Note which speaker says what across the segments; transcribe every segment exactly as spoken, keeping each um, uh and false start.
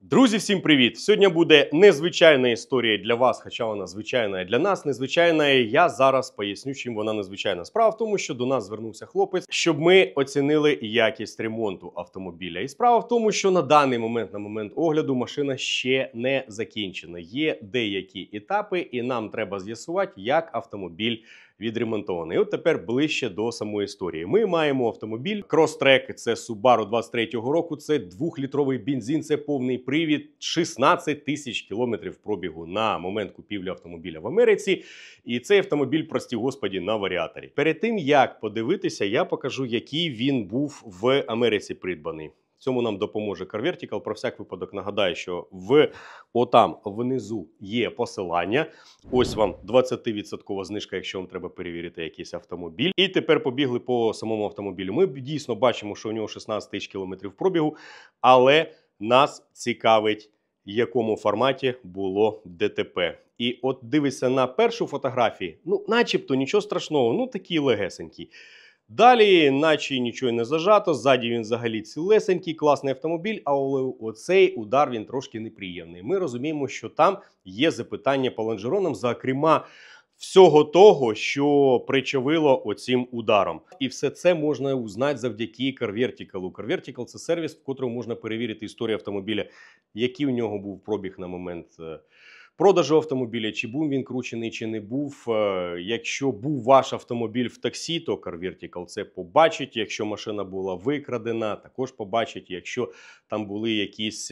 Speaker 1: Друзі, всім привіт! Сьогодні буде незвичайна історія для вас, хоча вона звичайна для нас. Незвичайна, я зараз поясню, чим вона незвичайна. Справа в тому, що до нас звернувся хлопець, щоб ми оцінили якість ремонту автомобіля. І справа в тому, що на даний момент, на момент огляду, машина ще не закінчена. Є деякі етапи, і нам треба з'ясувати, як автомобіль відремонтований. І от тепер ближче до самої історії. Ми маємо автомобіль Crosstrek, це Subaru двадцять третього року, це двохлітровий бензин, це повний привід, шістнадцять тисяч кілометрів пробігу на момент купівлі автомобіля в Америці. І цей автомобіль, прості господі, на варіаторі. Перед тим, як подивитися, я покажу, який він був в Америці придбаний. В цьому нам допоможе CarVertical. Про всяк випадок нагадаю, що в отам внизу є посилання. Ось вам двадцять відсотків знижка, якщо вам треба перевірити якийсь автомобіль. І тепер побігли по самому автомобілю. Ми дійсно бачимо, що у нього шістнадцять тисяч кілометрів пробігу, але нас цікавить, в якому форматі було ДТП. І от дивися на першу фотографію, ну начебто нічого страшного, ну такий легесенький. Далі, наче нічого не зажато, ззаді він взагалі цілесенький, класний автомобіль, але оцей удар він трошки неприємний. Ми розуміємо, що там є запитання по лонжеронам, зокрема, всього того, що причавило оцим ударом. І все це можна узнати завдяки CarVertical. CarVertical – це сервіс, в котрому можна перевірити історію автомобіля, який у нього був пробіг на момент продажу автомобіля, чи був він кручений, чи не був. Якщо був ваш автомобіль в таксі, то CarVertical це побачить. Якщо машина була викрадена, також побачить. Якщо там були якісь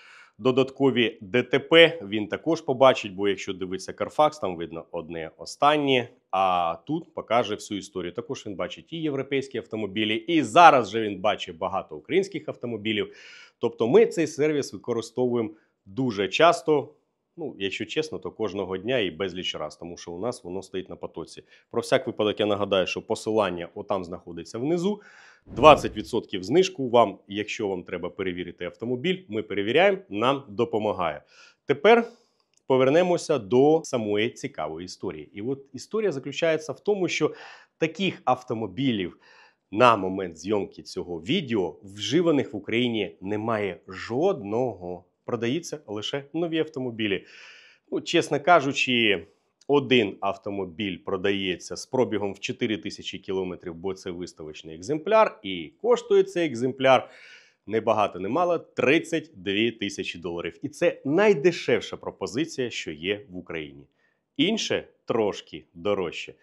Speaker 1: додаткові ДТП, він також побачить, бо якщо дивиться Carfax, там видно одне останнє, а тут покаже всю історію. Також він бачить і європейські автомобілі, і зараз же він бачить багато українських автомобілів. Тобто ми цей сервіс використовуємо дуже часто. Ну, якщо чесно, то кожного дня і безліч раз, тому що у нас воно стоїть на потоці. Про всяк випадок я нагадаю, що посилання отам знаходиться внизу. двадцять відсотків знижку вам, якщо вам треба перевірити автомобіль, ми перевіряємо, нам допомагає. Тепер повернемося до самої цікавої історії. І от історія заключається в тому, що таких автомобілів на момент зйомки цього відео вживаних в Україні немає жодного. Продаються лише нові автомобілі. Ну, чесно кажучи, один автомобіль продається з пробігом в чотири тисячі кілометрів, бо це виставочний екземпляр. І коштує цей екземпляр не багато, не мало тридцять дві тисячі доларів. І це найдешевша пропозиція, що є в Україні. Інше трошки дорожче.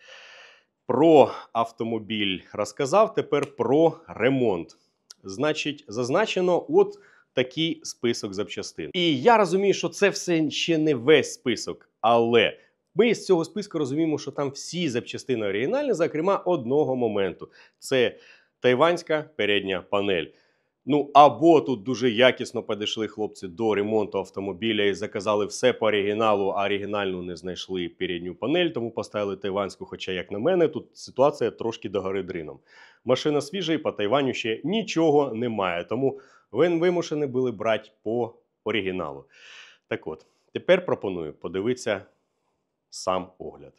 Speaker 1: Про автомобіль розказав, тепер про ремонт. Значить, зазначено от такий список запчастин. І я розумію, що це все ще не весь список, але ми з цього списку розуміємо, що там всі запчастини оригінальні, зокрема одного моменту. Це тайванська передня панель. Ну, або тут дуже якісно підійшли хлопці до ремонту автомобіля і заказали все по оригіналу, а оригінальну не знайшли передню панель, тому поставили тайванську, хоча, як на мене, тут ситуація трошки догори дрином. Машина свіжа і по Тайваню ще нічого немає, тому ви вимушені були брати по оригіналу. Так от, тепер пропоную подивитися сам огляд.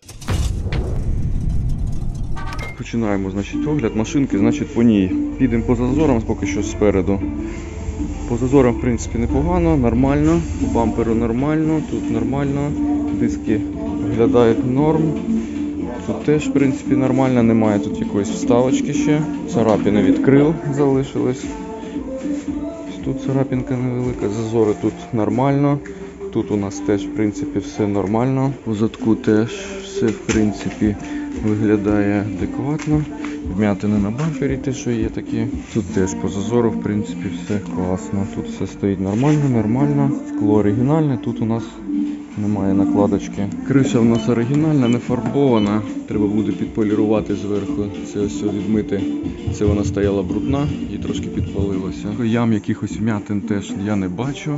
Speaker 2: Починаємо, значить, огляд машинки, значить, по ній. Підемо по зазорам, поки що спереду. По зазорам, в принципі, непогано, нормально. По бамперу нормально, тут нормально. Диски виглядають норм. Тут теж, в принципі, нормально, немає тут якоїсь вставочки ще. Царапини від крил залишились. Тут царапинка невелика, зазори тут нормально. Тут у нас теж, в принципі, все нормально. По задку теж все, в принципі, виглядає адекватно. Вм'ятини на бампері те, що є такі. Тут теж по зазору, в принципі, все класно. Тут все стоїть нормально, нормально. Скло оригінальне, тут у нас немає накладочки. Криша в нас оригінальна, не фарбована. Треба буде підполірувати зверху. Це ось відмити. Це вона стояла брудна і трошки підпалилася. Ям якихось вм'ятин теж я не бачу.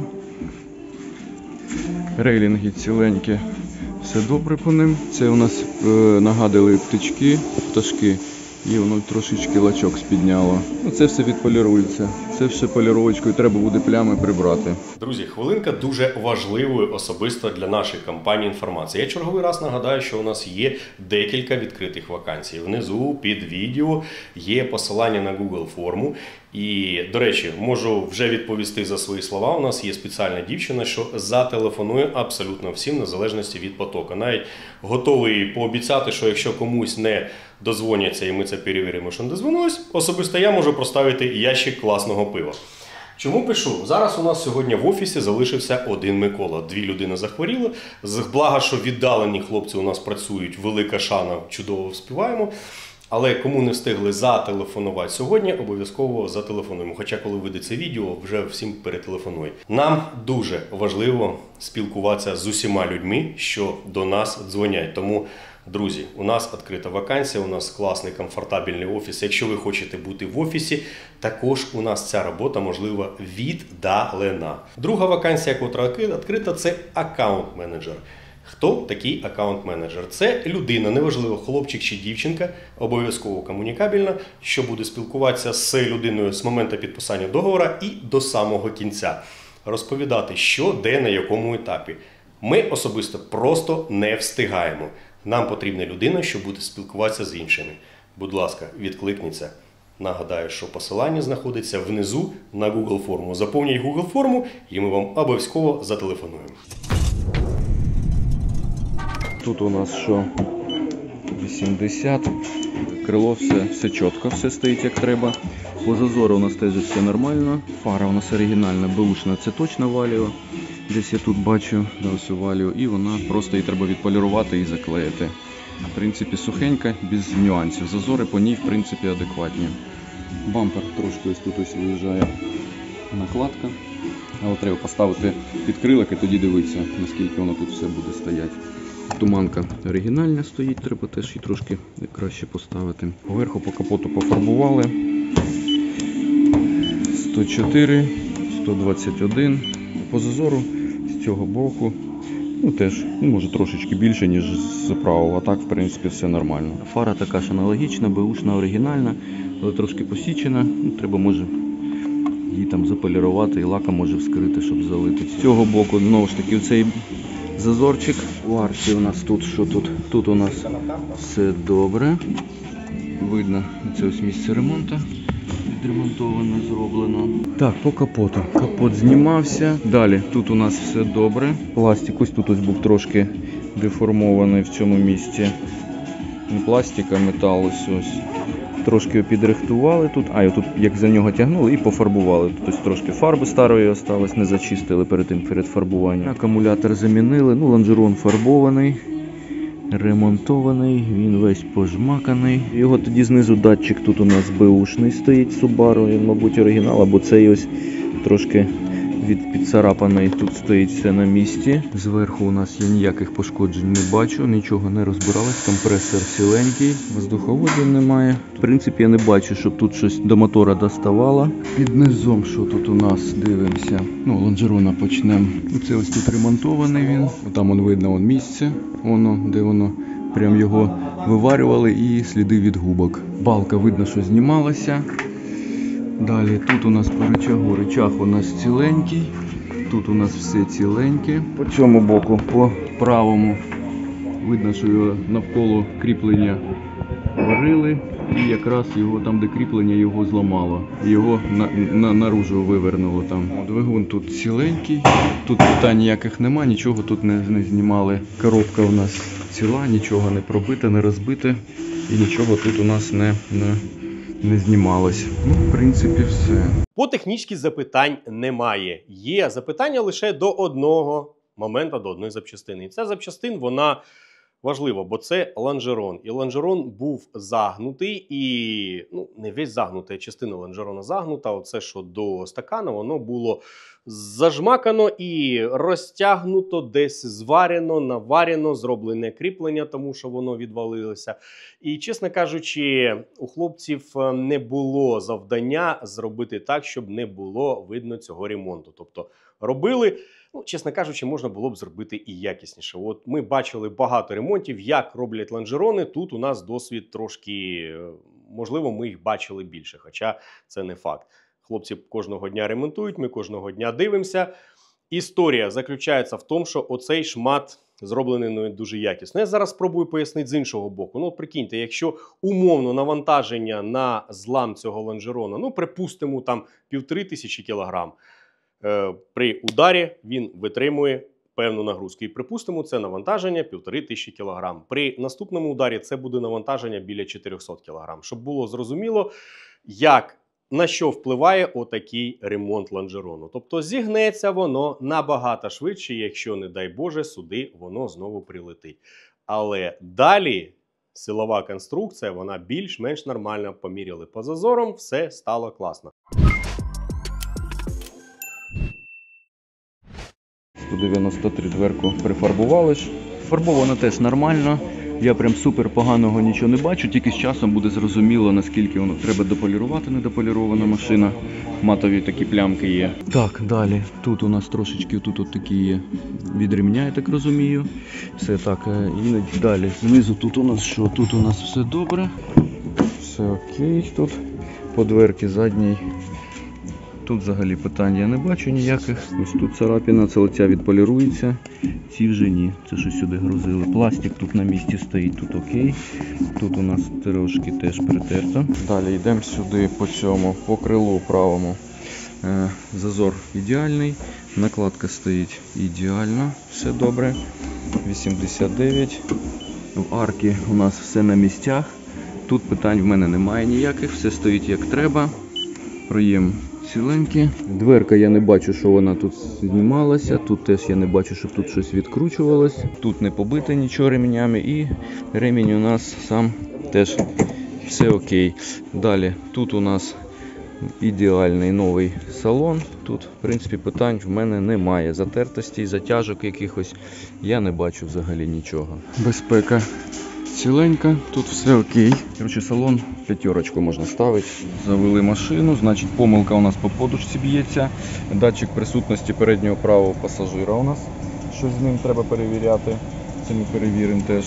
Speaker 2: Рейлінги ціленькі. Все добре по ним. Це у нас е, нагадали птички, пташки. І воно трошечки лачок спідняло. Ну, це все відполірується. Це все поліровочкою треба буде плями прибрати.
Speaker 1: Друзі, хвилинка дуже важливою особисто для нашої компанії інформації. Я черговий раз нагадаю, що у нас є декілька відкритих вакансій. Внизу під відео є посилання на Google форму. І, до речі, можу вже відповісти за свої слова. У нас є спеціальна дівчина, що зателефонує абсолютно всім, незалежності від потоку. Навіть готовий пообіцяти, що якщо комусь не дозвоняться і ми це перевіримо, що не дозвонилось, особисто я можу проставити ящик класного пива. Чому пишу? Зараз у нас сьогодні в офісі залишився один Микола. Дві людини захворіли. Благо, що віддалені хлопці у нас працюють, велика шана, чудово вспіваємо. Але кому не встигли зателефонувати сьогодні, обов'язково зателефонуємо. Хоча, коли вийде це відео, вже всім перетелефонують. Нам дуже важливо спілкуватися з усіма людьми, що до нас дзвонять. Тому, друзі, у нас відкрита вакансія, у нас класний, комфортабельний офіс. Якщо ви хочете бути в офісі, також у нас ця робота можлива віддалена. Друга вакансія, яка відкрита, це аккаунт-менеджер. Хто такий аккаунт-менеджер? Це людина, неважливо, хлопчик чи дівчинка, обов'язково комунікабельна, що буде спілкуватися з людиною з моменту підписання договору і до самого кінця. Розповідати, що, де, на якому етапі. Ми особисто просто не встигаємо. Нам потрібна людина, що буде спілкуватися з іншими. Будь ласка, відкликніться. Нагадаю, що посилання знаходиться внизу на Google форму. Заповніть Google форму і ми вам обов'язково зателефонуємо.
Speaker 2: Тут у нас що? вісімдесят. Крило все, все чітко, все стоїть як треба. По зазору у нас теж все нормально. Фара у нас оригінальна, беушна, це точно Валіо. Десь я тут бачу, да, ось Валіо. І вона просто її треба відполірувати і заклеїти. В принципі, сухенька, без нюансів. Зазори по ній, в принципі, адекватні. Бампер трошки ось тут ось виїжджає накладка. Але треба поставити підкрилок і тоді дивитися, наскільки воно тут все буде стояти. Туманка оригінальна стоїть, треба теж її трошки краще поставити. Поверху по капоту пофарбували. сто чотири, сто двадцять один. По зазору з цього боку, ну теж, ну, може трошечки більше, ніж з правого, а так, в принципі, все нормально. Фара така ж аналогічна, беушна оригінальна, але трошки посічена. Ну, треба, може, її там заполірувати і лаком може вскрити, щоб залити. З цього боку, знову ж таки, цей зазорчик. У арці у нас тут, що тут? Тут у нас все добре. Видно, це ось місце ремонту. Відремонтовано, зроблено. Так, по капоту. Капот знімався. Далі, тут у нас все добре. Пластик ось тут ось був трошки деформований в цьому місці. Не пластик, а метал ось ось. Трошки його підрихтували тут, а тут як за нього тягнули і пофарбували. Тут ось трошки фарби старої осталось, не зачистили перед тим, перед фарбуванням. Акумулятор замінили, ну лонжерон фарбований, ремонтований, він весь пожмаканий. Його тоді знизу датчик тут у нас беушний стоїть, Subaru, він, мабуть, оригінал, або цей ось трошки від підцарапаний, тут стоїть все на місці. Зверху у нас я ніяких пошкоджень не бачу, нічого не розбиралось, компресор ціленький, воздуховодів немає. В принципі, я не бачу, щоб тут щось до мотора доставало. Під низом, що тут у нас, дивимося. Ну, лонжерона почнемо. Це ось тут ремонтований він. Там он видно вон місце, воно, де воно прям його виварювали і сліди від губок. Балка видно, що знімалася. Далі тут у нас по рычагу, рычаг у нас ціленький, тут у нас все ціленьке. По цьому боку, по правому, видно, що його навколо кріплення варили і якраз його там, де кріплення, його зламало. Його на, на, наружу вивернуло там. Двигун тут ціленький, тут питань ніяких нема, нічого тут не, не знімали. Коробка у нас ціла, нічого не пробите, не розбите і нічого тут у нас не... не не знімалось. Ну, в принципі, все.
Speaker 1: По технічці запитань немає. Є запитання лише до одного моменту, до одної запчастини. І ця запчастин, вона важлива, бо це лонжерон. І лонжерон був загнутий, і, ну, не весь загнутий, а частина лонжерона загнута. Оце, що до стакана, воно було зажмакано і розтягнуто, десь зварено, наварено, зроблене кріплення, тому що воно відвалилося. І, чесно кажучи, у хлопців не було завдання зробити так, щоб не було видно цього ремонту. Тобто робили, ну, чесно кажучи, можна було б зробити і якісніше. От ми бачили багато ремонтів, як роблять лонжерони. Тут у нас досвід трошки, можливо, ми їх бачили більше, хоча це не факт. Хлопці кожного дня ремонтують, ми кожного дня дивимося. Історія заключається в тому, що оцей шмат зроблений не дуже якісно. Я зараз спробую пояснити з іншого боку. Ну, прикиньте, якщо умовно навантаження на злам цього лонжерона, ну, припустимо, там півтори тисячі кілограм, е, при ударі він витримує певну нагрузку. І припустимо, це навантаження півтори тисячі кілограм. При наступному ударі це буде навантаження біля чотирьохсот кілограм. Щоб було зрозуміло, як, на що впливає отакий ремонт лонжерону. Тобто зігнеться воно набагато швидше, якщо, не дай Боже, сюди воно знову прилетить. Але далі силова конструкція, вона більш-менш нормально, поміряли по зазорам, все стало класно.
Speaker 2: сто дев'яносто три дверку прифарбували ж. Фарбовано теж нормально. Я прям супер поганого нічого не бачу, тільки з часом буде зрозуміло, наскільки воно треба дополірувати, недополірована машина. Матові такі плямки є. Так, далі. Тут у нас трошечки, тут от такі є від ремня, я так розумію. Все так, іноді далі. Знизу тут у нас що? Тут у нас все добре. Все окей. Тут по дверці задній. Тут взагалі питань я не бачу ніяких. Ось тут царапіна, це оця відполірується. Ці вже ні, це що сюди грузили. Пластик тут на місці стоїть, тут окей. Тут у нас трошки теж притерто. Далі йдемо сюди по цьому, по крилу правому. Е, зазор ідеальний, накладка стоїть ідеально, все добре. вісімдесят дев'ять. В арки у нас все на місцях. Тут питань в мене немає ніяких, все стоїть як треба. Проєм ціленькі. Дверка я не бачу, що вона тут знімалася. Тут теж я не бачу, щоб тут щось відкручувалось. Тут не побите нічого ремнями. І ремінь у нас сам теж все окей. Далі тут у нас ідеальний новий салон. Тут, в принципі, питань в мене немає. Затертостей, затяжок якихось я не бачу взагалі нічого. Безпека ціленька, тут все окей. Короче, салон п'ятерочку можна ставити. Завели машину, значить помилка у нас по подушці б'ється. Датчик присутності переднього правого пасажира у нас. Щось з ним треба перевіряти. Це ми перевіримо теж.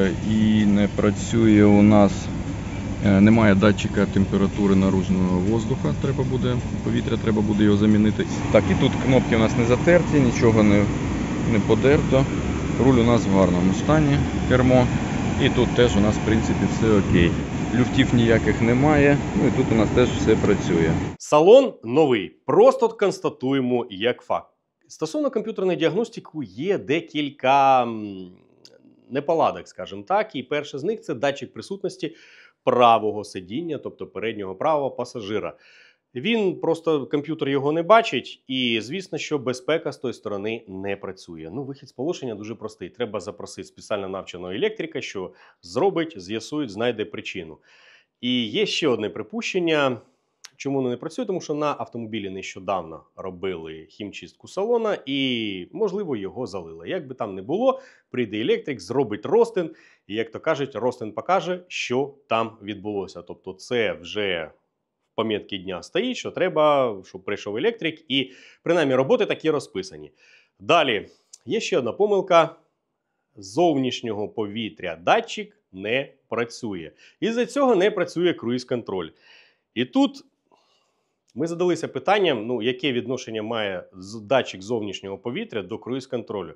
Speaker 2: І не працює у нас, немає датчика температури наружного воздуха. Треба буде, повітря треба буде його замінити. Так, і тут кнопки у нас не затерті, нічого не, не подерто. Руль у нас в гарному стані, кермо. І тут теж у нас, в принципі, все окей. Люфтів ніяких немає, ну і тут у нас теж все працює.
Speaker 1: Салон новий. Просто констатуємо як факт. Стосовно комп'ютерної діагностики є декілька неполадок, скажімо так. І перше з них – це датчик присутності правого сидіння, тобто переднього правого пасажира. Він просто, комп'ютер його не бачить, і звісно, що безпека з тої сторони не працює. Ну, вихід з положення дуже простий. Треба запросити спеціально навченого електрика, що зробить, з'ясує, знайде причину. І є ще одне припущення, чому воно не працює, тому що на автомобілі нещодавно робили хімчистку салона і, можливо, його залили. Як би там не було, прийде електрик, зробить розтин, і, як то кажуть, розтин покаже, що там відбулося. Тобто це вже пам'ятки дня стоїть, що треба, щоб прийшов електрик, і принаймні роботи такі розписані. Далі, є ще одна помилка. Зовнішнього повітря датчик не працює. Із-за цього не працює круїз-контроль. І тут ми задалися питанням, ну, яке відношення має датчик зовнішнього повітря до круїз-контролю.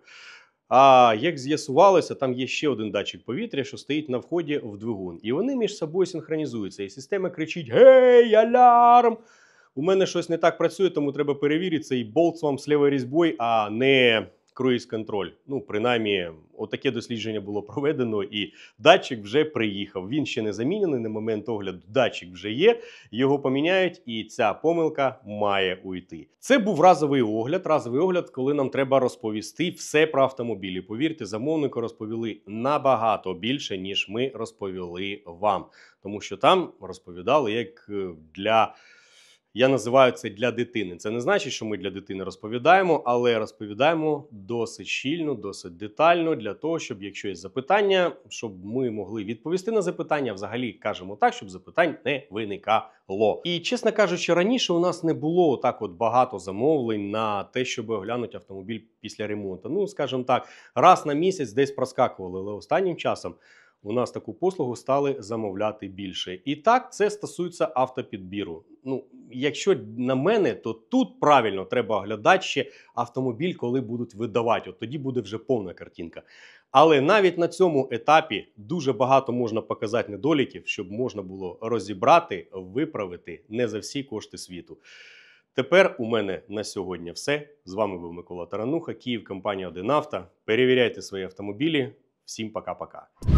Speaker 1: А як з'ясувалося, там є ще один датчик повітря, що стоїть на вході в двигун. І вони між собою синхронізуються. І система кричить: «Гей, алярм! У мене щось не так працює, тому треба перевірити цей болт вам з лівою різьбою, а не круїз-контроль». Ну, принаймні, отаке дослідження було проведено, і датчик вже приїхав. Він ще не замінений, на момент огляду датчик вже є, його поміняють, і ця помилка має уйти. Це був разовий огляд, разовий огляд, коли нам треба розповісти все про автомобілі. Повірте, замовнику розповіли набагато більше, ніж ми розповіли вам. Тому що там розповідали як для... Я називаю це для дитини. Це не значить, що ми для дитини розповідаємо, але розповідаємо досить щільно, досить детально, для того, щоб, якщо є запитання, щоб ми могли відповісти на запитання, взагалі кажемо так, щоб запитань не виникало. І, чесно кажучи, раніше у нас не було так от багато замовлень на те, щоб оглянути автомобіль після ремонту. Ну, скажімо так, раз на місяць десь проскакували, але останнім часом у нас таку послугу стали замовляти більше. І так, це стосується автопідбіру. Ну, якщо на мене, то тут правильно треба оглядати ще автомобіль, коли будуть видавати. От тоді буде вже повна картинка. Але навіть на цьому етапі дуже багато можна показати недоліків, щоб можна було розібрати, виправити не за всі кошти світу. Тепер у мене на сьогодні все. З вами був Микола Тарануха, Київ, компанія один авто. Перевіряйте свої автомобілі. Всім пока-пока.